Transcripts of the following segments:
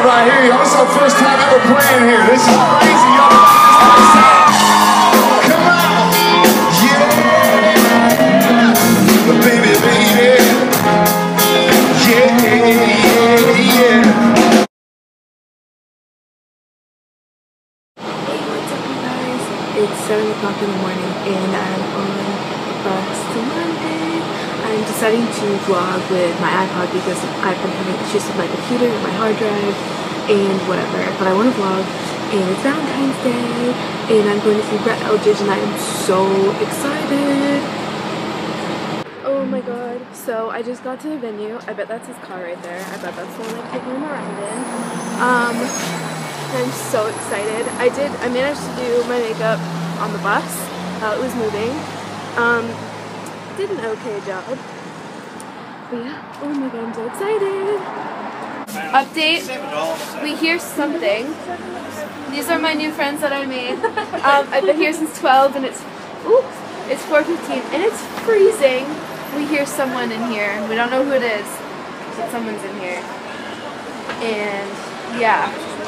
right here. Y'all, this is our first time ever playing here. This is crazy. Y'all know this place. Come on. Yeah. Baby, baby. Yeah, yeah. What's up, you guys? It's 7 o'clock in the morning and I'm on the bus to London. I'm deciding to vlog with my iPod because I've been having issues with my computer and my hard drive and whatever. But I want to vlog and it's Valentine's Day and I'm going to see Brett Eldredge and I am so excited. Oh my god. So I just got to the venue. I bet that's his car right there. I bet that's the one I'm taking him around in. I'm so excited. I managed to do my makeup on the bus while it was moving. Did an okay job. But yeah, oh my god, I'm so excited. Update, we hear something. These are my new friends that I made. I've been here since 12 and it's 4:15 and it's freezing. We hear someone in here. We don't know who it is, but someone's in here. And yeah.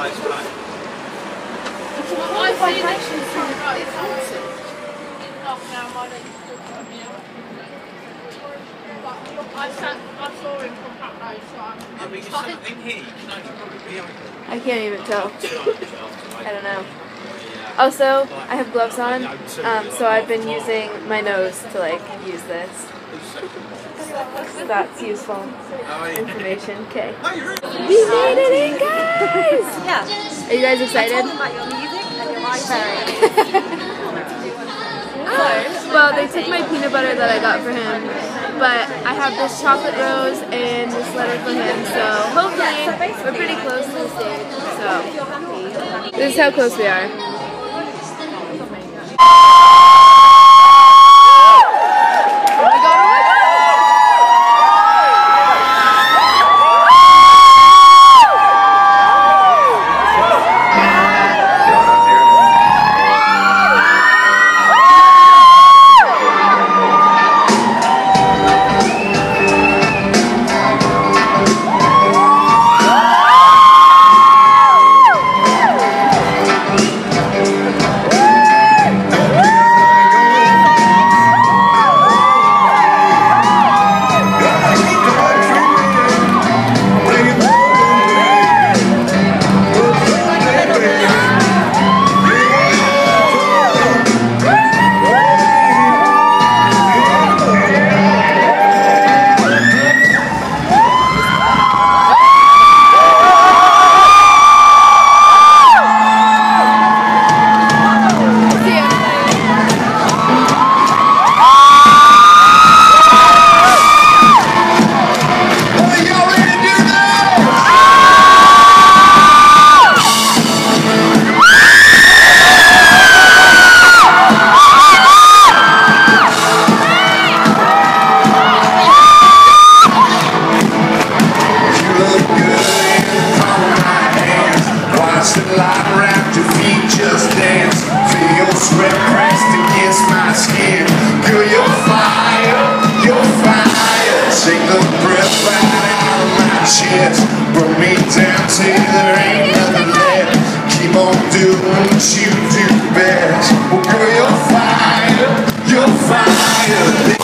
I can't even tell. I don't know. Also, I have gloves on, so I've been using my nose to like use this. That's useful information. Okay. We made it in, guys! Yeah. Are you guys excited? I told them about your music and your iPad. Well, they took my peanut butter that I got for him, but I have this chocolate rose and this letter for him, so hopefully we're pretty close to the stage. So this is how close we are. Bring me down till there ain't nothing left. Keep on doing what you do best. Well, girl, you're fire, you're fire.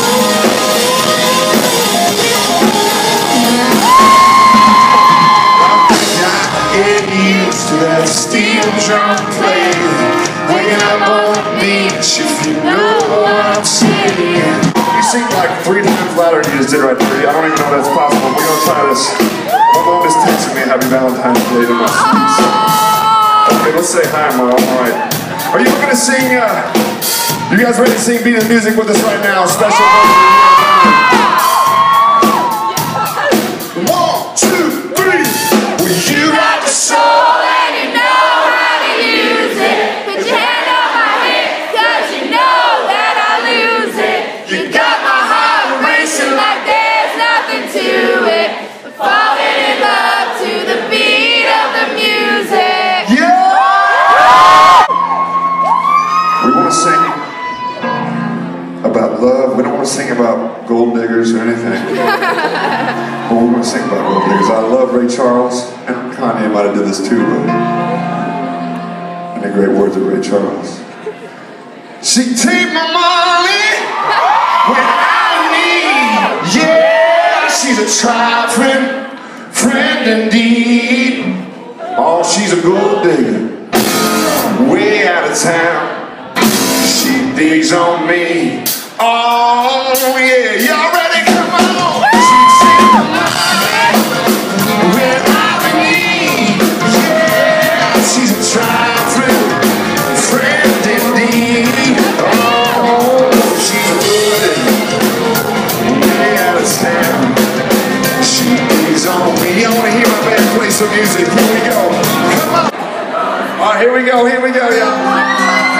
I get used to that steel drum playing. Waking up on the beach, if you know what I'm saying. You sing like 3 times louder than you just did right there. I don't even know if that's possible. We're gonna try this. My mom is texting me Happy Valentine's Day to my son. Okay, let's say hi, Mom. Alright. Are you gonna sing, you guys ready to sing Beat the Music with us right now? Special one, two, three. Well, you got the soul and you know how to use it. Put your hand on my hip, cause you know that I lose it. You got my heart racing like there's nothing to it. Falling in love to the beat of the music. Yeah! We want to sing about about love. We don't want to sing about gold diggers or anything. But we want to sing about gold diggers. I love Ray Charles, and Kanye might have did this too, but any great words of Ray Charles. She take my money when I need, yeah, she's a trifling friend indeed. Oh, she's a gold digger, way out of town. She digs on me. Oh yeah, y'all ready? Come on. She's in my mind when I'm in need. Yeah, she's a trifling friend indeed. Oh, she's a good way out of town. She digs on me. Y'all wanna hear my band play some music? Here we go. Come on. All right, here we go, y'all.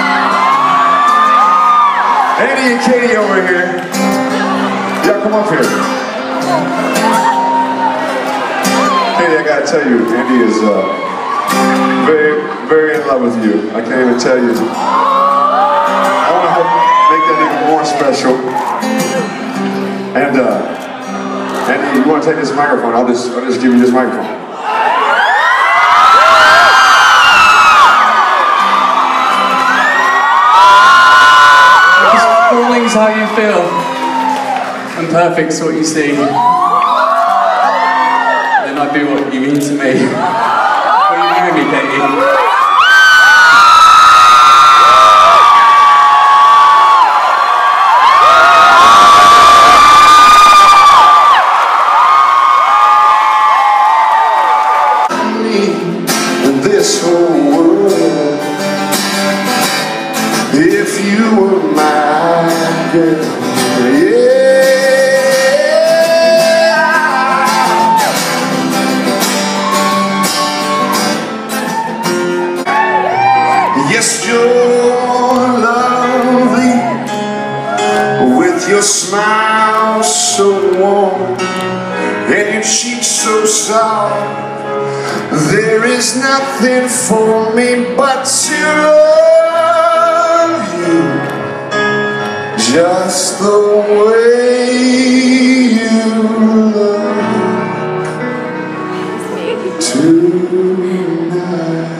Andy and Katie over here. Yeah, come up here. Katie, I gotta tell you, Andy is very, very in love with you. I can't even tell you. I want to help make that even more special. And Andy, you want to take this microphone? I'll just give you this microphone. Calling's how you feel, and perfect's what you see. Then I do what you mean to me. What are you doing with me, Katie? This whole world, if you were my girl, yeah. Yes, you're lovely, with your smile so warm and your cheeks so soft. There is nothing for me but to love you just the way you look tonight.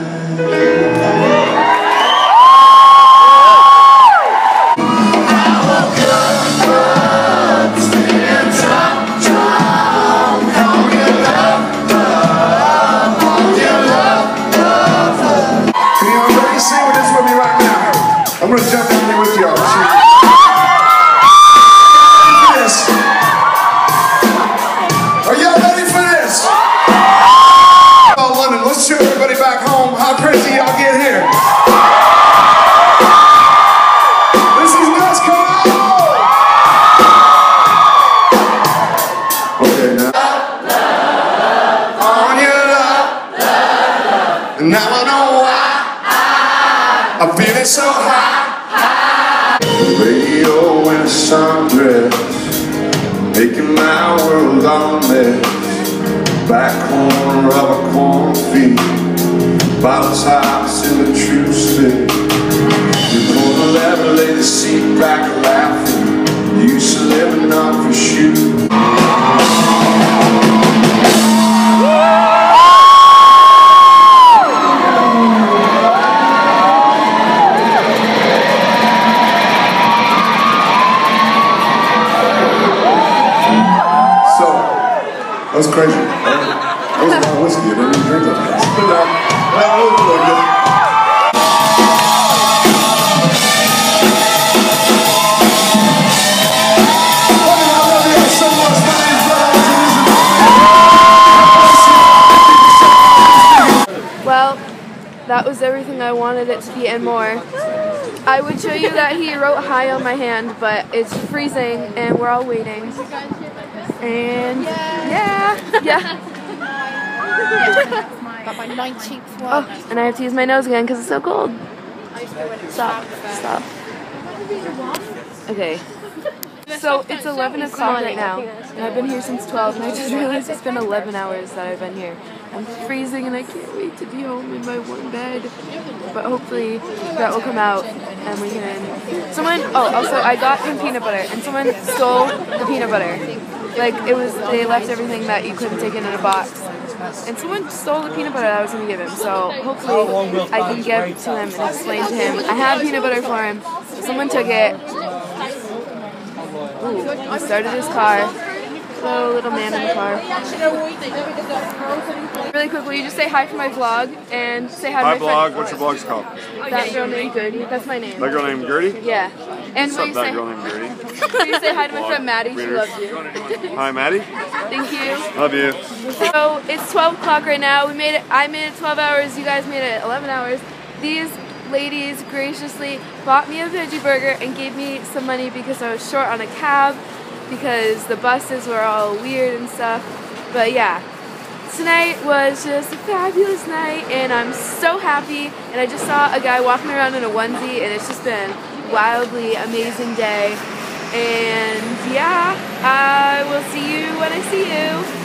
I'm gonna jump in here with y'all. Are y'all ready for this? Oh, London, let's show everybody back home how crazy y'all get here. This is nuts, come on! Okay, now. On your love. Now I know why I'm feeling so high. Radio and a sundress, making my world all mess. Back corner of a cornfield, bottle tops in the true spit. You pull the lever, lay the seat back laughing. You used to living off your shoe. That was crazy. That was a lot of whiskey. I didn't even drink that much. But that was really good. Well, that was everything I wanted it to be and more. I would show you that he wrote hi on my hand, but it's freezing and we're all waiting. And yeah. Got my 19th one. Oh, and I have to use my nose again because it's so cold. Stop. Okay. So it's 11 o'clock right now, and I've been here since 12, and I just realized it's been 11 hours that I've been here. I'm freezing and I can't wait to be home in my warm bed. But hopefully that will come out and we can... also I got him peanut butter and someone stole the peanut butter. Like they left everything that you couldn't take in a box. And someone stole the peanut butter that I was going to give him. So hopefully I can give it to him and explain to him. I have peanut butter for him. Someone took it. Ooh, he started his car. Hello, little man in the car. Really quick, will you just say hi for my vlog and say hi to my friend? Hi vlog, what's your vlog's called? That girl named Gertie. That's my name. That girl named Gertie? Yeah. And What's up, that girl named Gertie? will you say hi to my friend Maddie? She loves you. Hi, Maddie. Thank you. Love you. So it's 12 o'clock right now. I made it 12 hours. You guys made it 11 hours. These ladies graciously bought me a veggie burger and gave me some money because I was short on a cab because the buses were all weird and stuff. But yeah, tonight was just a fabulous night and I'm so happy. And I just saw a guy walking around in a onesie and it's just been a wildly amazing day. And yeah, I will see you when I see you.